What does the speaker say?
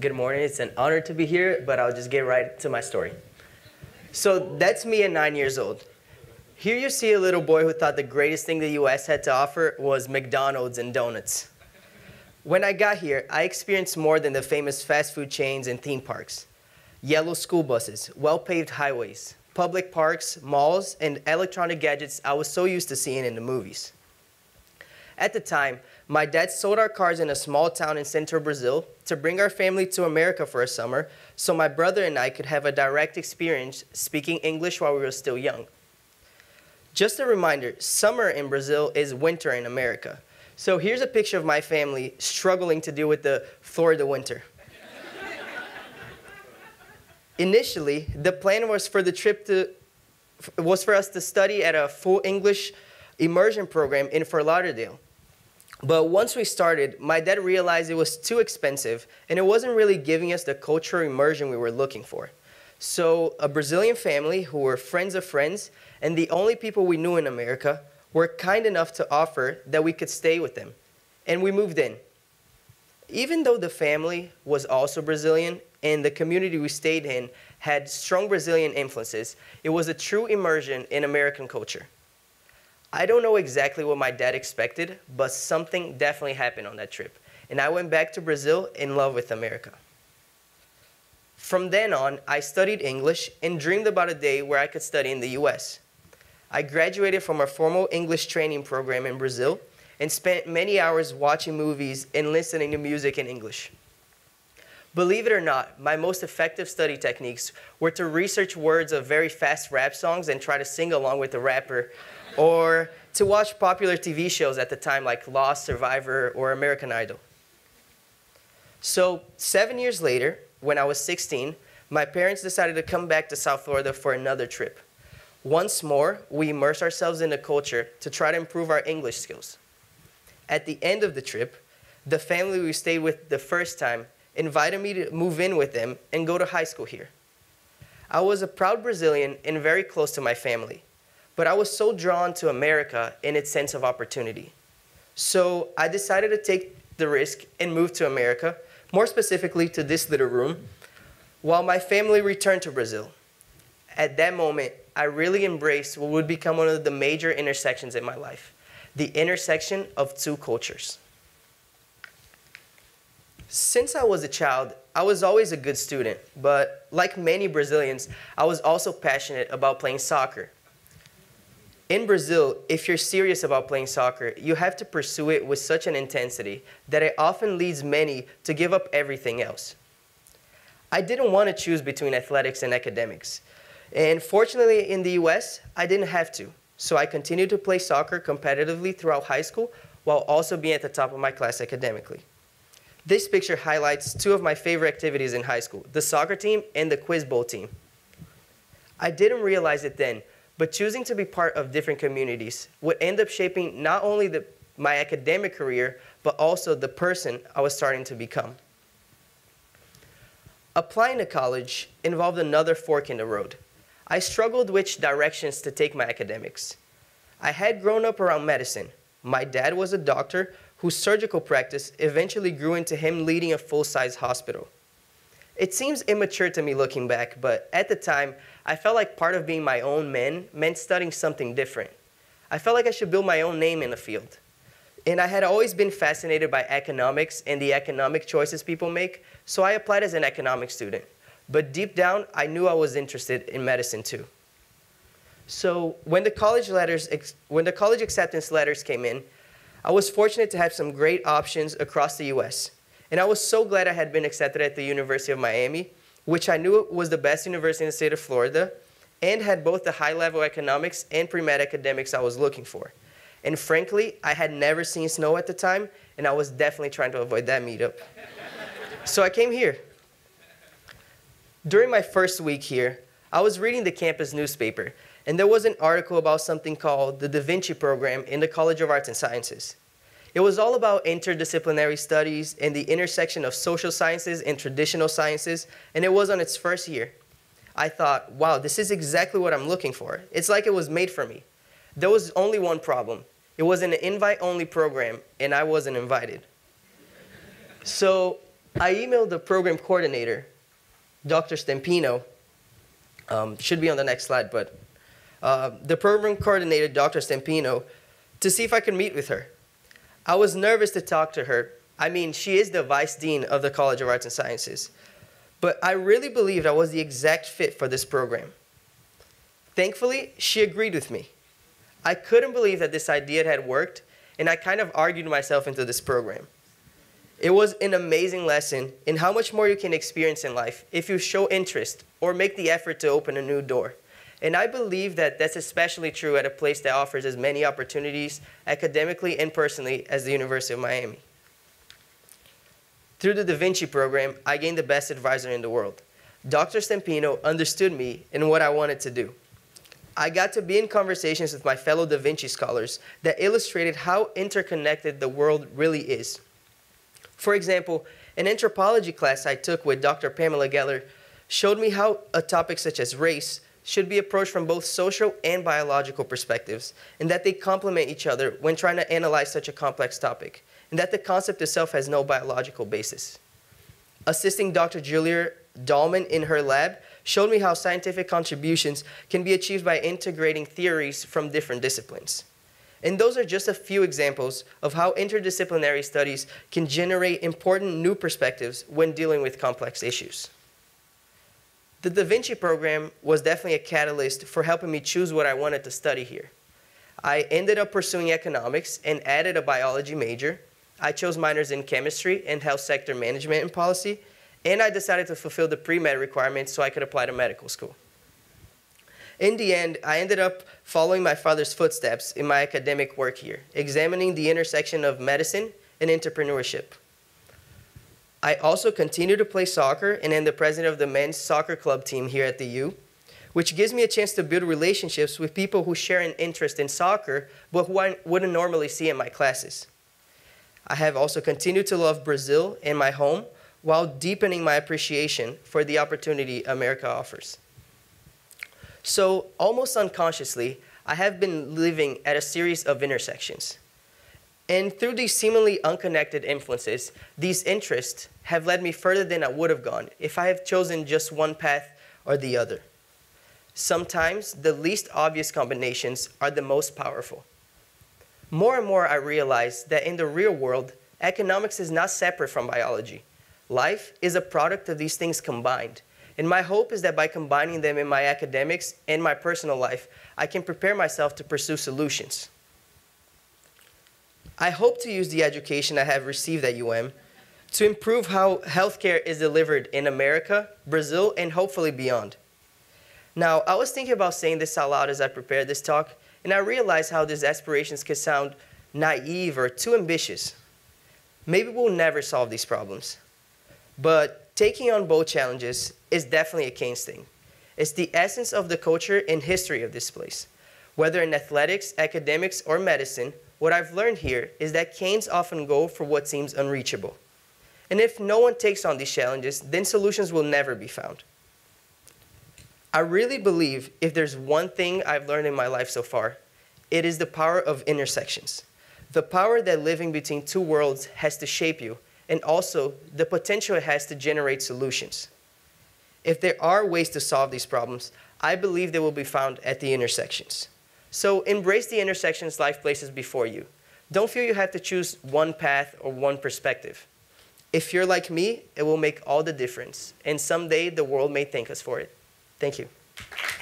Good morning. It's an honor to be here, but I'll just get right to my story. So that's me at 9 years old. Here you see a little boy who thought the greatest thing the US had to offer was McDonald's and donuts. When I got here, I experienced more than the famous fast food chains and theme parks. Yellow school buses, well-paved highways, public parks, malls, and electronic gadgets I was so used to seeing in the movies. At the time, my dad sold our cars in a small town in central Brazil to bring our family to America for a summer so my brother and I could have a direct experience speaking English while we were still young. Just a reminder, summer in Brazil is winter in America. So here's a picture of my family struggling to deal with the Florida winter. Initially, the plan was for the trip was for us to study at a full English immersion program in Fort Lauderdale. But once we started, my dad realized it was too expensive and it wasn't really giving us the cultural immersion we were looking for. So a Brazilian family who were friends of friends and the only people we knew in America were kind enough to offer that we could stay with them. And we moved in. Even though the family was also Brazilian and the community we stayed in had strong Brazilian influences, it was a true immersion in American culture. I don't know exactly what my dad expected, but something definitely happened on that trip. And I went back to Brazil in love with America. From then on, I studied English and dreamed about a day where I could study in the US. I graduated from a formal English training program in Brazil and spent many hours watching movies and listening to music in English. Believe it or not, my most effective study techniques were to research words of very fast rap songs and try to sing along with the rapper, or to watch popular TV shows at the time like Lost, Survivor, or American Idol. So 7 years later, when I was 16, my parents decided to come back to South Florida for another trip. Once more, we immersed ourselves in the culture to try to improve our English skills. At the end of the trip, the family we stayed with the first time invited me to move in with them and go to high school here. I was a proud Brazilian and very close to my family, but I was so drawn to America in its sense of opportunity. So I decided to take the risk and move to America, more specifically to this little room, while my family returned to Brazil. At that moment, I really embraced what would become one of the major intersections in my life, the intersection of two cultures. Since I was a child, I was always a good student, but like many Brazilians, I was also passionate about playing soccer. In Brazil, if you're serious about playing soccer, you have to pursue it with such an intensity that it often leads many to give up everything else. I didn't want to choose between athletics and academics. And fortunately, in the US, I didn't have to. So I continued to play soccer competitively throughout high school while also being at the top of my class academically. This picture highlights two of my favorite activities in high school, the soccer team and the quiz bowl team. I didn't realize it then, but choosing to be part of different communities would end up shaping not only my academic career, but also the person I was starting to become. Applying to college involved another fork in the road. I struggled which directions to take my academics. I had grown up around medicine. My dad was a doctor whose surgical practice eventually grew into him leading a full-size hospital. It seems immature to me looking back, but at the time, I felt like part of being my own man meant studying something different. I felt like I should build my own name in the field. And I had always been fascinated by economics and the economic choices people make, so I applied as an economics student. But deep down, I knew I was interested in medicine too. So when the college acceptance letters came in, I was fortunate to have some great options across the US. And I was so glad I had been accepted at the University of Miami, which I knew was the best university in the state of Florida, and had both the high-level economics and pre-med academics I was looking for. And frankly, I had never seen snow at the time, and I was definitely trying to avoid that meetup. So I came here. During my first week here, I was reading the campus newspaper, and there was an article about something called the Da Vinci Program in the College of Arts and Sciences. It was all about interdisciplinary studies and the intersection of social sciences and traditional sciences, and it was on its first year. I thought, wow, this is exactly what I'm looking for. It's like it was made for me. There was only one problem. It was an invite-only program, and I wasn't invited. So I emailed the program coordinator, Dr. Stempino, should be on the next slide, but the program coordinator, Dr. Stempino, to see if I could meet with her. I was nervous to talk to her. I mean, she is the vice dean of the College of Arts and Sciences, but I really believed I was the exact fit for this program. Thankfully, she agreed with me. I couldn't believe that this idea had worked, and I kind of argued myself into this program. It was an amazing lesson in how much more you can experience in life if you show interest or make the effort to open a new door. And I believe that that's especially true at a place that offers as many opportunities academically and personally as the University of Miami. Through the Da Vinci program, I gained the best advisor in the world. Dr. Stempino understood me and what I wanted to do. I got to be in conversations with my fellow Da Vinci scholars that illustrated how interconnected the world really is. For example, an anthropology class I took with Dr. Pamela Geller showed me how a topic such as race should be approached from both social and biological perspectives, and that they complement each other when trying to analyze such a complex topic, and that the concept itself has no biological basis. Assisting Dr. Julia Dallman in her lab showed me how scientific contributions can be achieved by integrating theories from different disciplines. And those are just a few examples of how interdisciplinary studies can generate important new perspectives when dealing with complex issues. The Da Vinci program was definitely a catalyst for helping me choose what I wanted to study here. I ended up pursuing economics and added a biology major. I chose minors in chemistry and health sector management and policy, and I decided to fulfill the pre-med requirements so I could apply to medical school. In the end, I ended up following my father's footsteps in my academic work here, examining the intersection of medicine and entrepreneurship. I also continue to play soccer and am the president of the men's soccer club team here at the U, which gives me a chance to build relationships with people who share an interest in soccer, but who I wouldn't normally see in my classes. I have also continued to love Brazil and my home, while deepening my appreciation for the opportunity America offers. So, almost unconsciously, I have been living at a series of intersections. And through these seemingly unconnected influences, these interests have led me further than I would have gone if I had chosen just one path or the other. Sometimes, the least obvious combinations are the most powerful. More and more, I realize that in the real world, economics is not separate from biology. Life is a product of these things combined. And my hope is that by combining them in my academics and my personal life, I can prepare myself to pursue solutions. I hope to use the education I have received at UM to improve how healthcare is delivered in America, Brazil, and hopefully beyond. Now, I was thinking about saying this out loud as I prepared this talk, and I realized how these aspirations could sound naive or too ambitious. Maybe we'll never solve these problems. But taking on both challenges is definitely a Keynes thing. It's the essence of the culture and history of this place. Whether in athletics, academics, or medicine, what I've learned here is that Keynes often go for what seems unreachable. And if no one takes on these challenges, then solutions will never be found. I really believe if there's one thing I've learned in my life so far, it is the power of intersections. The power that living between two worlds has to shape you, and also the potential it has to generate solutions. If there are ways to solve these problems, I believe they will be found at the intersections. So embrace the intersections life places before you. Don't feel you have to choose one path or one perspective. If you're like me, it will make all the difference. And someday the world may thank us for it. Thank you.